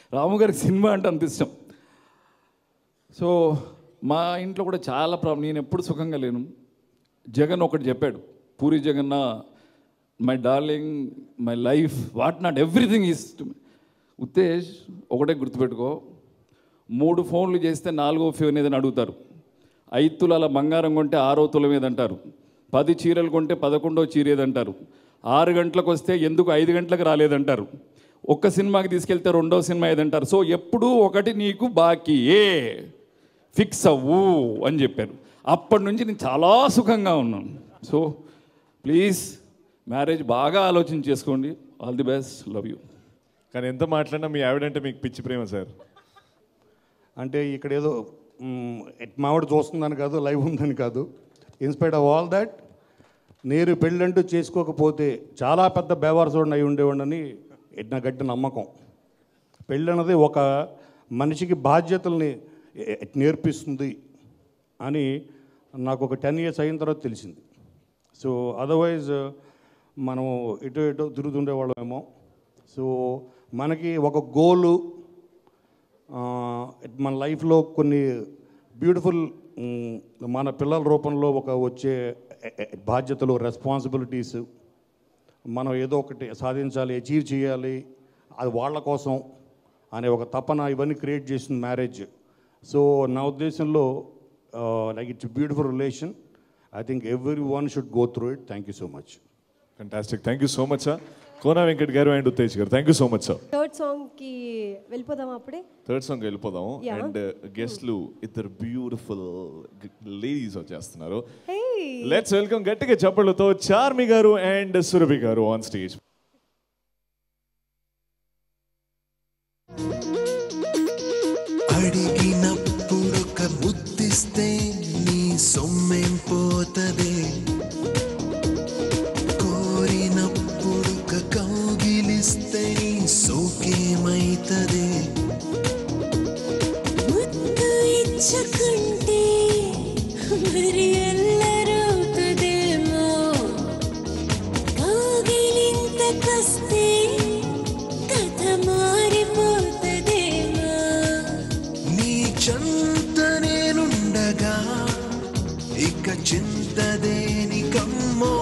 రాము గారికి సినిమా అంటే అంత ఇష్టం. సో మా ఇంట్లో కూడా చాలా ప్రాబ్లం, నేను ఎప్పుడు సుఖంగా లేను. జగన్ ఒకటి చెప్పాడు, పూరి జగన్న, my darling, my life, what not everything is to me. Uttej ఒకటే గుర్తుపెట్టుకో, 3 ఫోన్లు చేస్తే 4వ ఫోన్ ఏదని అడుగుతారు, 5 తులాల బంగారం కొంటే 6వ తులం ఏదంటారు, 10 చీరలు కొంటే 11వ చీర ఏదంటారు, 6 గంటలకు వస్తే ఎందుకు 5 గంటలకు రాలేదంటారు, ఒక్క సినిమాకి తీసుకెళ్తే 2వ సినిమా ఏదంటారు. సో ఎప్పుడూ ఒకటి నీకు బాకీ ఏ ఫిక్స్ అవ్వు అని చెప్పారు. అప్పటి నుంచి నేను చాలా సుఖంగా ఉన్నాను. సో ప్లీజ్ మ్యారేజ్ బాగా ఆలోచన చేసుకోండి. All the best, love you. కానీ ఎంత మాట్లాడినా మీ ఆవిడంటే మీకు పిచ్చి ప్రేమ సార్. అంటే ఇక్కడ ఏదో మావిడ చూస్తుందని కాదు, లైవ్ ఉందని కాదు. ఇన్స్పైర్డ్ ఆఫ్ ఆల్ దాట్, నేను పెళ్ళంటూ చేసుకోకపోతే చాలా పెద్ద బేవారసోడిని అయి ఉండేవాడిని నా గట్టి నమ్మకం. పెళ్ళన్నది ఒక మనిషికి బాధ్యతల్ని నేర్పిస్తుంది అని నాకు ఒక 10 years అయిన తర్వాత తెలిసింది. సో అదర్వైజ్ మనం ఎటో తిరుగుతుండేవాళ్ళమేమో. సో మనకి ఒక గోలు, మన లైఫ్లో కొన్ని బ్యూటిఫుల్ మన పిల్లల రూపంలో వచ్చే బాధ్యతలు, రెస్పాన్సిబిలిటీస్, మనం ఏదో ఒకటి సాధించాలి, అచీవ్ చేయాలి, అది వాళ్ళ కోసం అనే ఒక తపన, ఇవన్నీ క్రియేట్ చేసింది మ్యారేజ్. సో నా ఉద్దేశంలో like it's beautiful relation. I think everyone should go through it. Thank you so much. Fantastic. Thank you so much sir. Kona Venkat garu and Uttej garu, thank you so much sir. Third సాంగ్కి వెళ్ళిపోదాం. అప్పుడే third song వెళ్ళిపోదాం. And గెస్ట్లు ఇద్దరు beautiful ladies వచ్చేస్తున్నారు. Let's welcome గట్టిగా చప్పట్లతో చార్మి గారు అండ్ సురభి గారు ఆన్ స్టేజ్. అడిగినప్పుడొక ముద్దిస్తే నీ సొమ్మేం పోతదే, కోరినప్పుడొక కౌగిలిస్తే నీ సోకేమైతదే, ముద్దు ఇచ్చుకుంటే మరి ఎల్లరవుతదేమో, కౌగిలింతకొస్తే కథ మారిపోతదేమో, నీ చెంత నేనుండగా ఇక చింతదేనికమ్మో,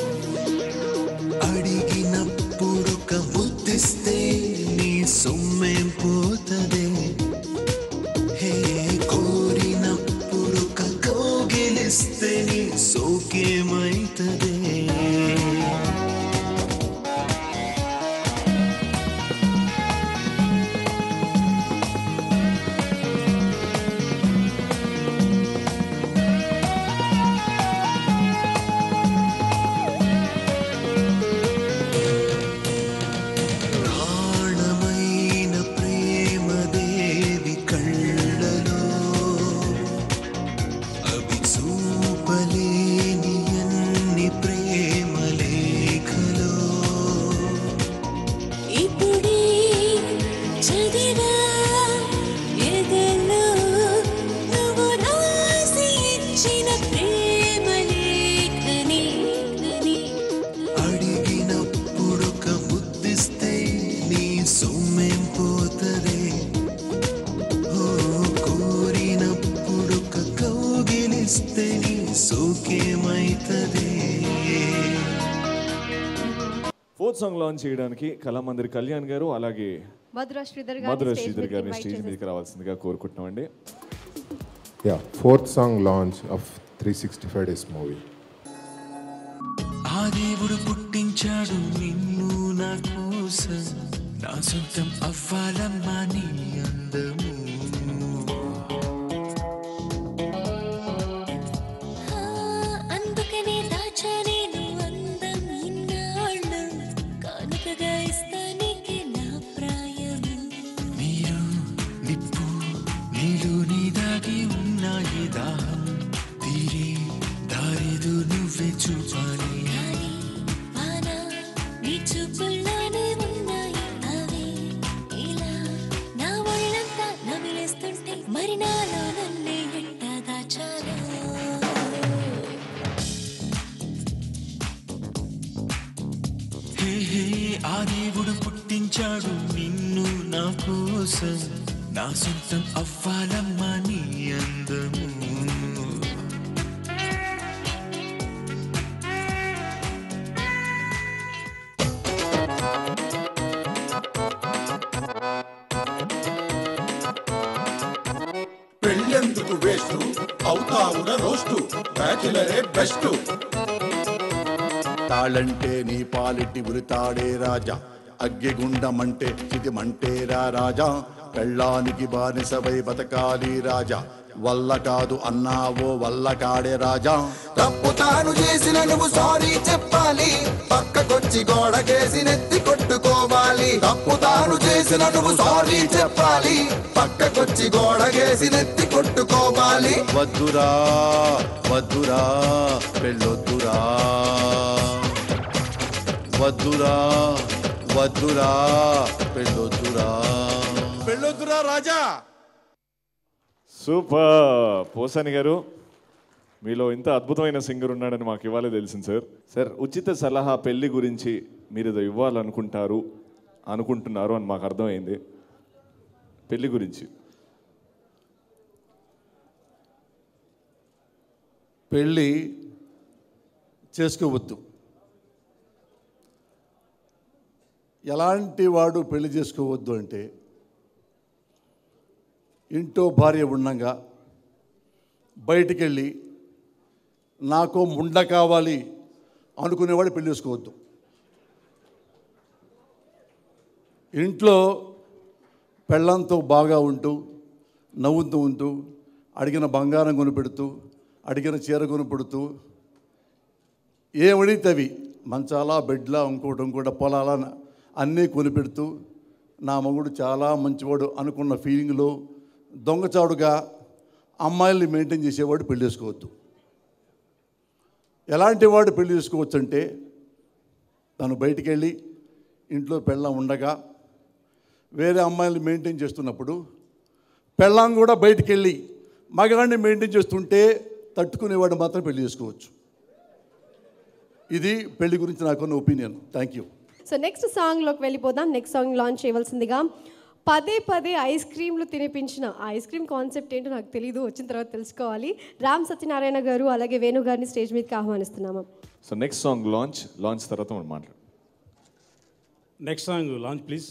అడిగినప్పుడొక ముద్దిస్తే నీ సొమ్మేం పోతదే, హే కోరినప్పుడొక కౌగిలిస్తే నీ సోకేమైతదే. ఫోర్త్ సాంగ్ లాంచ్ చేయడానికి కళామందిర్ కళ్యాణ్ గారు అలాగే మధురా శ్రీధర్ గారిని స్టేజ్ మీదకి రావాల్సిందిగా కోరుకుంటున్నామండి. Fourth song launch of 365 days movie. ఆ దేవుడు పుట్టించాడు నిన్ను నా కోసం, నా సొంతం అవ్వాలమ్మా నీ అందము, అందుకనే దాచలేను అందం ఇన్నాళ్ళు, కానుకగా ఇస్తానికి నా ప్రాయము, నీరు నిప్పు నీళ్ళు నీ దాగి ఉన్నాయి దాహం, తీరే దారిదు నువ్వే చూపాలి, వాన నీ చూపుల్లోనే ఉన్నాయి అవి, ఇలా నా ఒళ్ళంతా నమిలేస్తుంటే మరి నాలో నన్నే ఎట్ట దాచాలో. హే హే ఆ దేవుడు పుట్టించాడు నిన్ను నా కోసం నా సొంతం అవ్వాలమ్మా నీ అందము పెళ్ళెందుకు వేస్ట్ అవుతావున రోస్టు బ్యాచులరే బెస్ట్ తాళంటే నీ పాలిటి ఉరితాడే రాజా అగ్గిగుండమంటే ఇది మంటేరా రాజా పెళ్ళానికి బానిసవై బతకాలి రాజా వల్ల కాదు అన్నావో వల్ల కాడే రాజా తప్పు తాను చేసిన నువ్వు సారీ చెప్పాలి పక్కకొచ్చి గోడకేసి నెత్తి కొట్టుకోవాలి తప్పు తాను చేసిన నువ్వు సారీ చెప్పాలి పక్కకొచ్చి గోడకేసి నెత్తి కొట్టుకోవాలి వద్దురా వద్దురా పెళ్ళొద్దురా వద్దురా వద్దురా పెళ్ళొద్దురా పెళ్ళొద్దురా రాజా. సూపర్ పోసాని గారు, మీలో ఇంత అద్భుతమైన సింగర్ ఉన్నాడని మాకు ఇవ్వాలే తెలిసింది సార్. సార్, ఉచిత సలహా పెళ్లి గురించి మీరు ఏదో అనుకుంటున్నారు అని మాకు అర్థమైంది. పెళ్లి గురించి పెళ్ళి చేసుకోవద్దు. ఎలాంటి వాడు పెళ్లి చేసుకోవద్దు అంటే, ఇంట్లో భార్య ఉండగా బయటికెళ్ళి నాకు ముండ కావాలి అనుకునేవాడు పెళ్లి చేసుకోవద్దు. ఇంట్లో పెళ్ళంతో బాగా ఉంటూ నవ్వుతూ ఉంటూ అడిగిన బంగారం కొనిపెడుతూ అడిగిన చీర కొనిపెడుతూ ఏమడిగితే అవి మంచాలా బెడ్లా ఇంకోటి పొలాల అన్నీ కొనిపెడుతూ నా మగుడు చాలా మంచివాడు అనుకున్న ఫీలింగ్లో దొంగచాడుగా అమ్మాయిల్ని మెయింటైన్ చేసేవాడు పెళ్లి చేసుకోవద్దు. ఎలాంటి వాడు పెళ్లి చేసుకోవచ్చు అంటే, తను బయటికి వెళ్ళి ఇంట్లో పెళ్ళాం ఉండగా వేరే అమ్మాయిల్ని మెయింటైన్ చేస్తున్నప్పుడు పెళ్ళాం కూడా బయటికి వెళ్ళి మగాడిని మెయింటైన్ చేస్తుంటే తట్టుకునేవాడు మాత్రం పెళ్లి చేసుకోవచ్చు. ఇది పెళ్లి గురించి నాకున్న opinion. Thank you. So next సాంగ్లోకి వెళ్ళిపోదాం. నెక్స్ట్ సాంగ్ లాంచ్ చేయవలసిందిగా పదే ఐస్ క్రీమ్లు తినిపించిన ఐస్ క్రీమ్ కాన్సెప్ట్ ఏంటో నాకు తెలీదు, వచ్చిన తర్వాత తెలుసుకోవాలి. రామ్ సత్యనారాయణ గారు అలాగే వేణు గారిని స్టేజ్ మీదకి ఆహ్వానిస్తున్నాము. సో నెక్స్ట్ సాంగ్ లాంచ్ తర్వాత మనం మాట్లాడు. Next song launch please.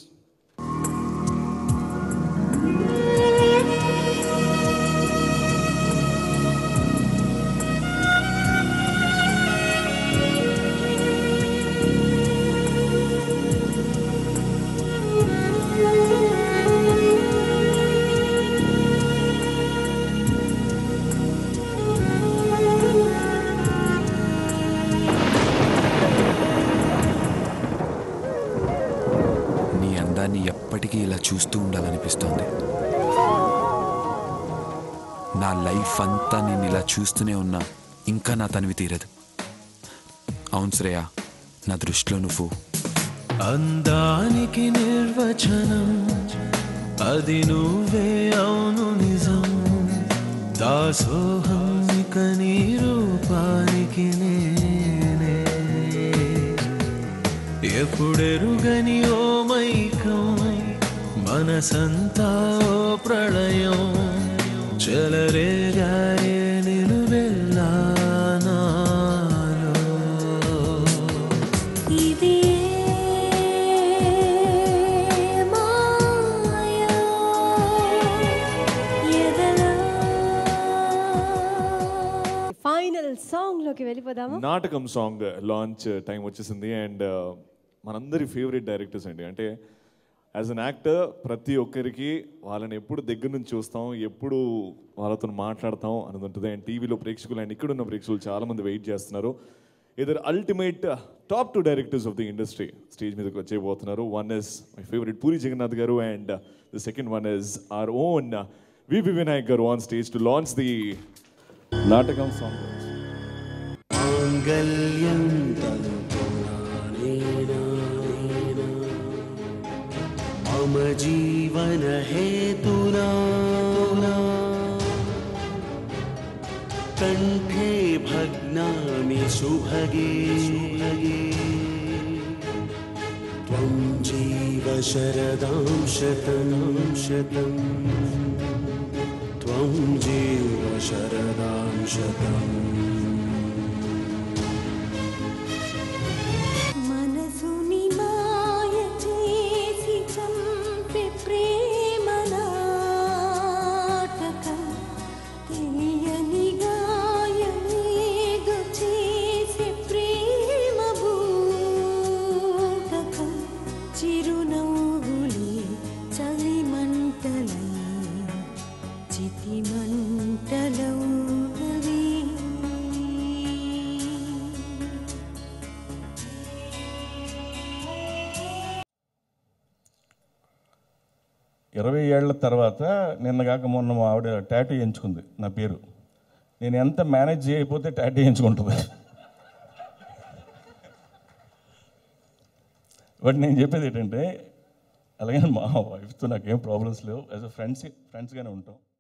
ఎప్పటికీ ఇలా చూస్తూ ఉండాలనిపిస్తోంది. నా లైఫ్ అంతా నేను ఇలా చూస్తూనే ఉన్నా ఇంకా నా తనివి తీరదు. అవును శ్రేయ, నా దృష్టిలో నువ్వు అందానికి నిర్వచనం, అది నువ్వే అవును నిజం. దాసోహం ఇక నీ రూపానికి నేనే, ఎప్పుడెరుగని ఓ మైకం, మనసంతా ఓ ప్రళయం, చెలరేగాయే నిలువెల్లా నాలో. ఇది మాయా ఎదలా. ఫైనల్ సాంగ్లోకి వెళ్ళిపోదాము. నాటకం సాంగ్ లాంచ్ టైం వచ్చేసింది. అండ్ మనందరి ఫేవరెట్ డైరెక్టర్స్ అండి. అంటే యాజ్ అన్ యాక్టర్ ప్రతి ఒక్కరికి వాళ్ళని ఎప్పుడు దగ్గర నుంచి చూస్తాం, ఎప్పుడు వాళ్ళతో మాట్లాడతాం అని ఉంటుంది. అండ్ టీవీలో ప్రేక్షకులు అండ్ ఇక్కడున్న ప్రేక్షకులు చాలామంది వెయిట్ చేస్తున్నారు. ఇద్దరు ultimate top 2 directors of the industry stage మీదకి వచ్చేయబోతున్నారు. One is my favourite Puri Jagannath garu, and the second one is our own VV Vinayak garu on stage to launch the Natakam song. मम जीवन हेतुना कंठे भग्नामि शुभगे त्वं जीव शरदां शतम् त्वं जीव शरदां शतम् మనసుని మాయ చేసి చంపే ప్రేమ నాటకం తెలియని గాయమేదో చేసే ప్రేమ భూతకం చిరునవ్వులే చలిమంటలై చితిమంటలౌనవి 20 ఏళ్ల తర్వాత నిన్నగాక మొన్న మా ఆవిడ టాటూ ఎంచుకుంది నా పేరు. నేను ఎంత మేనేజ్ చేయకపోతే టాటూ ఎంచుకుంటుంది. బట్ నేను చెప్పేది ఏంటంటే అలాగే మా వైఫ్తో నాకేం ప్రాబ్లమ్స్ లేవు. యాజ్ అ ఫ్రెండ్స్గానే ఉంటాం.